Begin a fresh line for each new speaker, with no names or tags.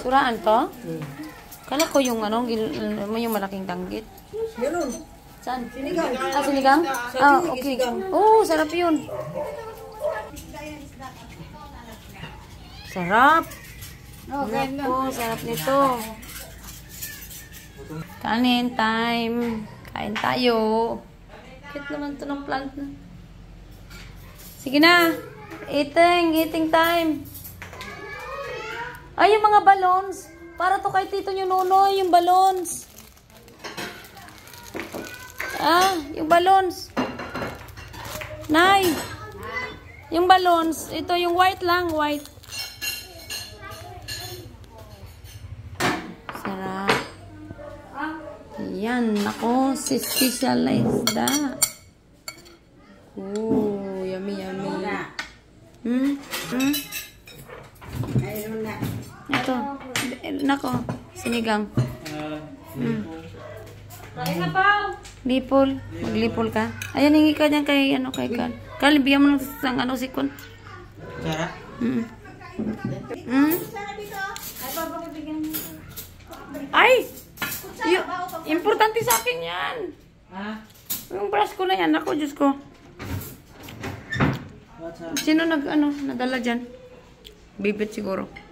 Turaan to? Kala ko yung ano, yung malaking tanggit.
Meron.
Saan?
Sinigang.
Ah, sinigang? Ah, okay. Oh, sarap yun. Sarap. Naku, sarap nito. Kanin time. Kain tayo. Cute naman to ng plant na. Sige na. Eating time. Ay, yung mga balloons. Para to kay Tito nyo Nonoy, yung balloons. Ah, yung balloons. Nay. Yung balloons. Ito, yung white lang, white. Sarap. Yan, ako, si specialized da. Oh, yummy, yummy. Ito. Nako, sinigang. Lipol. Maglipol ka. Ayan, hingi ka dyan kay, ano, kay Carl. Carl, bigyan mo ng ano, sikon.
Sarap?
Ay! Importante sa akin yan.
Ha?
Yung brush ko na yan. Ako, Diyos ko.
What's up?
Sino nadala dyan? Bibit siguro.